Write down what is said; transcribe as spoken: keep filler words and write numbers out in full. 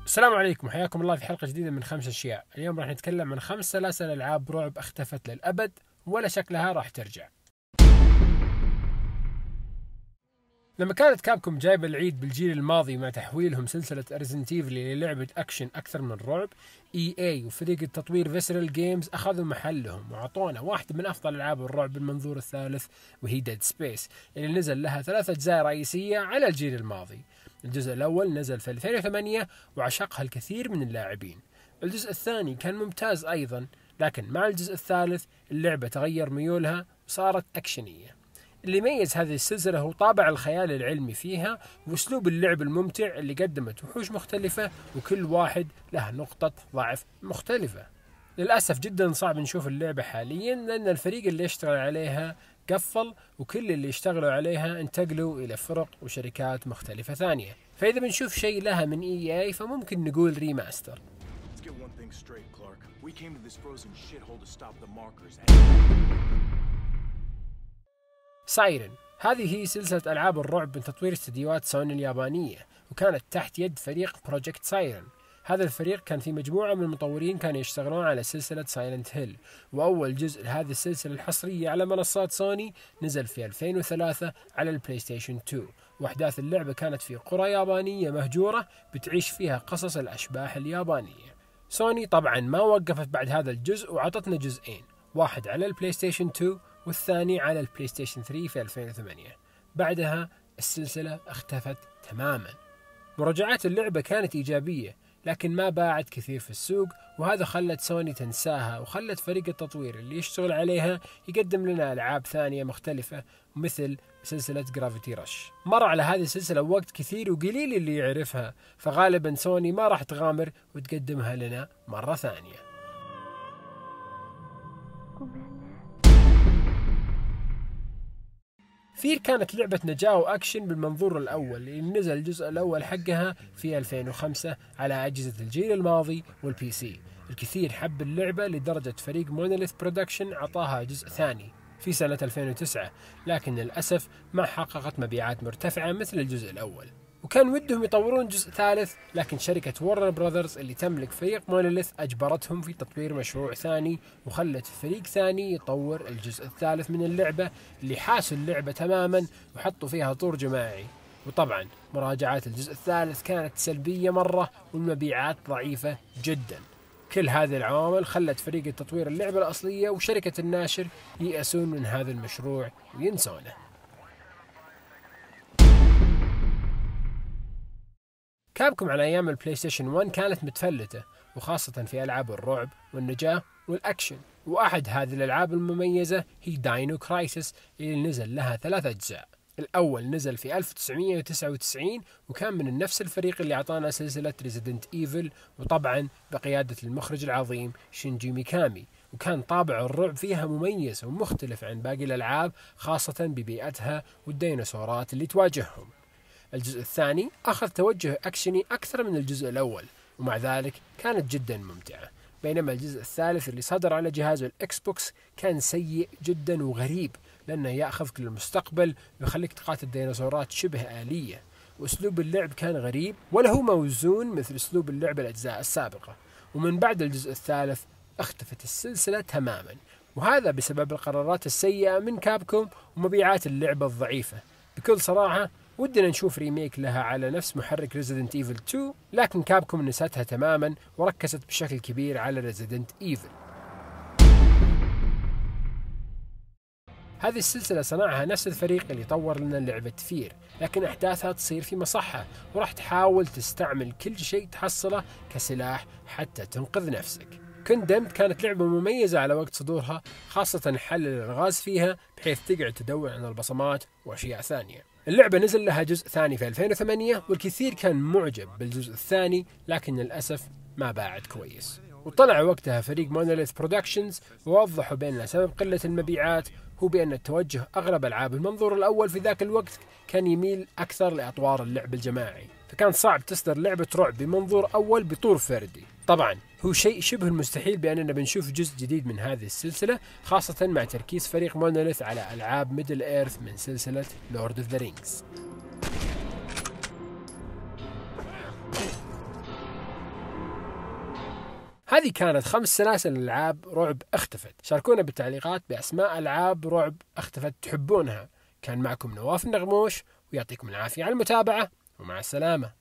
السلام عليكم وحياكم الله في حلقة جديدة من خمس أشياء. اليوم راح نتكلم عن خمس سلاسل ألعاب رعب اختفت للأبد ولا شكلها راح ترجع. لما كانت كابكوم جايبة العيد بالجيل الماضي مع تحويلهم سلسلة Resident Evil للعبة أكشن أكثر من رعب، إي إيه وفريق التطوير فيسرال جيمز أخذوا محلهم وعطونا واحدة من أفضل ألعاب الرعب بالمنظور الثالث، وهي ديد سبيس اللي نزل لها ثلاث أجزاء رئيسية على الجيل الماضي. الجزء الأول نزل في ألفين وثمانية وعشقها الكثير من اللاعبين. الجزء الثاني كان ممتاز أيضا، لكن مع الجزء الثالث اللعبة تغير ميولها وصارت أكشنية. اللي يميز هذه السلسلة هو طابع الخيال العلمي فيها وأسلوب اللعب الممتع اللي قدمت وحوش مختلفة وكل واحد له نقطة ضعف مختلفة. للأسف جدا صعب نشوف اللعبة حاليا لأن الفريق اللي يشتغل عليها قفل وكل اللي يشتغلوا عليها انتقلوا إلى فرق وشركات مختلفة ثانية، فإذا بنشوف شيء لها من إي إيه فممكن نقول ريماستر. سايرن هذه هي سلسلة ألعاب الرعب من تطوير استديوهات سوني اليابانية، وكانت تحت يد فريق بروجكت سايرن. هذا الفريق كان في مجموعة من المطورين كانوا يشتغلون على سلسلة سايلنت هيل، وأول جزء لهذه السلسلة الحصرية على منصات سوني نزل في ألفين وثلاثة على البلاي ستيشن اثنين، وأحداث اللعبة كانت في قرى يابانية مهجورة بتعيش فيها قصص الأشباح اليابانية. سوني طبعا ما وقفت بعد هذا الجزء وعطتنا جزئين، واحد على البلاي ستيشن اثنين والثاني على البلاي ستيشن ثلاثة في ألفين وثمانية. بعدها السلسلة اختفت تماما. مراجعات اللعبة كانت إيجابية لكن ما باعت كثير في السوق، وهذا خلت سوني تنساها وخلت فريق التطوير اللي يشتغل عليها يقدم لنا ألعاب ثانية مختلفة مثل سلسلة جرافيتي رش. مر على هذه السلسلة وقت كثير وقليل اللي يعرفها، فغالبا سوني ما راح تغامر وتقدمها لنا مرة ثانية. فير كانت لعبة نجاة وأكشن بالمنظور الأول اللي نزل الجزء الأول حقها في ألفين وخمسة على أجهزة الجيل الماضي والبي سي. الكثير حب اللعبة لدرجة فريق مونوليث برودكشن عطاها جزء ثاني في سنة ألفين وتسعة، لكن للأسف ما حققت مبيعات مرتفعة مثل الجزء الأول، وكان ودهم يطورون جزء ثالث، لكن شركة وارنر براذرز اللي تملك فريق مونوليث أجبرتهم في تطوير مشروع ثاني وخلت فريق ثاني يطور الجزء الثالث من اللعبة اللي حاسوا اللعبة تماما وحطوا فيها طور جماعي. وطبعا مراجعات الجزء الثالث كانت سلبية مرة والمبيعات ضعيفة جدا. كل هذه العوامل خلت فريق التطوير اللعبة الأصلية وشركة الناشر ييأسون من هذا المشروع وينسونه. كابكوم على أيام البلاي ستيشن واحد كانت متفلتة، وخاصة في ألعاب الرعب والنجاة والأكشن، وأحد هذه الألعاب المميزة هي داينو كرايسيس اللي نزل لها ثلاث أجزاء. الأول نزل في ألف وتسعمائة وتسعة وتسعين وكان من نفس الفريق اللي أعطانا سلسلة ريزيدنت إيفل، وطبعا بقيادة المخرج العظيم شينجي ميكامي، وكان طابع الرعب فيها مميز ومختلف عن باقي الألعاب خاصة ببيئتها والديناصورات اللي تواجههم. الجزء الثاني أخذ توجه أكشني أكثر من الجزء الأول، ومع ذلك كانت جدا ممتعة، بينما الجزء الثالث اللي صدر على جهاز الإكس بوكس كان سيء جدا وغريب لأنه يأخذك للمستقبل ويخليك تقاتل ديناصورات شبه آلية، وأسلوب اللعب كان غريب ولا هو موزون مثل أسلوب اللعب الأجزاء السابقة. ومن بعد الجزء الثالث اختفت السلسلة تماما، وهذا بسبب القرارات السيئة من كابكوم ومبيعات اللعبة الضعيفة. بكل صراحة ودنا نشوف ريميك لها على نفس محرك Resident Evil اثنين، لكن كابكوم نسيتها تماما وركزت بشكل كبير على Resident Evil. هذه السلسلة صنعها نفس الفريق اللي طور لنا لعبة فير، لكن أحداثها تصير في مصحة وراح تحاول تستعمل كل شيء تحصله كسلاح حتى تنقذ نفسك. كوندمد كانت لعبة مميزة على وقت صدورها، خاصة حل الألغاز فيها بحيث تقعد تدور عن البصمات وأشياء ثانية. اللعبة نزل لها جزء ثاني في ألفين وثمانية والكثير كان معجب بالجزء الثاني، لكن للأسف ما باعت كويس. وطلع وقتها فريق مونوليث برودكشنز ووضحوا بأن سبب قلة المبيعات هو بأن التوجه أغلب ألعاب المنظور الأول في ذاك الوقت كان يميل أكثر لأطوار اللعب الجماعي، فكان صعب تصدر لعبة رعب بمنظور أول بطور فردي. طبعا هو شيء شبه المستحيل بأننا بنشوف جزء جديد من هذه السلسلة، خاصة مع تركيز فريق مونوليث على ألعاب ميدل إيرث من سلسلة لورد اوف ذا رينجز. هذه كانت خمس سلاسل ألعاب رعب اختفت. شاركونا بالتعليقات بأسماء ألعاب رعب اختفت تحبونها. كان معكم نواف النغموش، ويعطيكم العافية على المتابعة، ومع السلامة.